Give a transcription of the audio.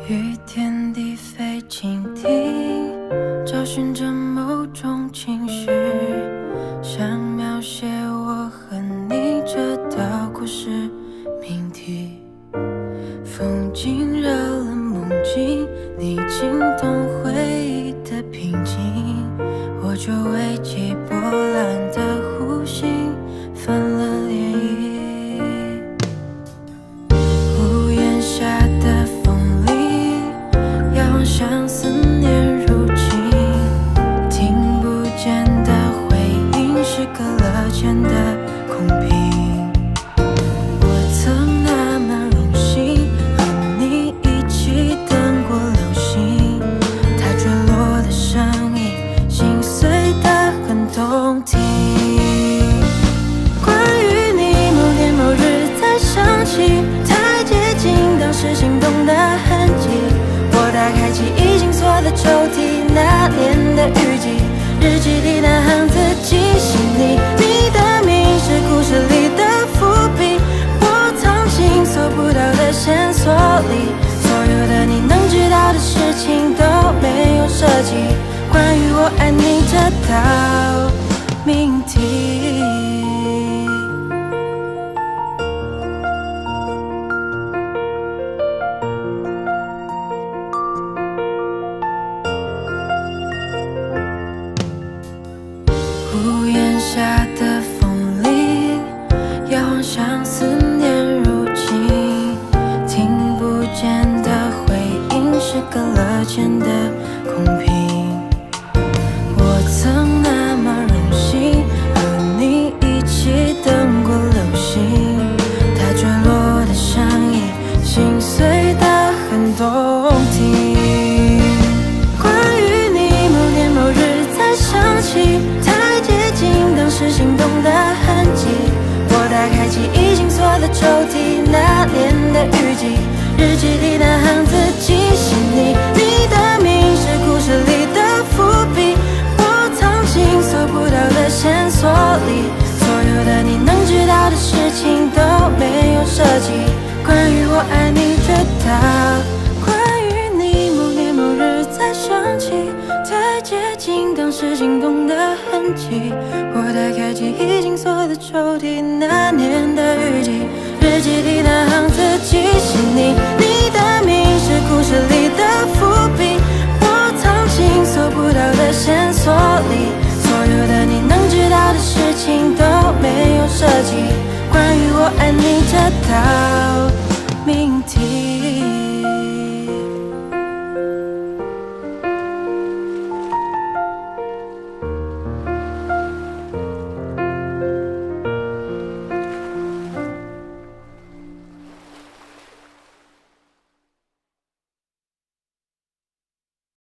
与天地飞蜻蜓，找寻着某种情绪，想描写我和你这道故事命题。风景绕了梦境，你惊动回忆的平静，我就为起波澜的弧形翻了涟漪。屋檐下的风铃，摇晃像思念入侵，听不见的回音是隔了千的空瓶。我曾那么荣幸和你一起等过流星，它坠落的声音心碎得很动听。关于你某天某日才想起，太接近当时心动的痕迹。我打开记忆紧锁的抽屉，那年的雨季，日记里那行字记醒你，你的名是故事里的伏笔，我藏进搜不到的线索里，所有的你能知道的事情都没有涉及关于我爱你这道命题。屋檐下的风铃，摇晃像思念入侵，听不见的回音是隔了千的空瓶。我曾那么荣幸和你一起等过流星，它坠落的声音心碎得很动听。关于你某天某日才想起，太接近当时心动的痕迹。我打开记忆紧锁的抽屉，那年的雨季，日记里那行字记醒你，你的名是故事里的伏笔，我藏进搜不到的线索里，所有的你能知道的事情都没有涉及关于我爱你这道。关于你某年某日才想起，太接近当时心动的痕迹。我打开记忆紧锁的抽屉，那年的雨季，日记里那行字记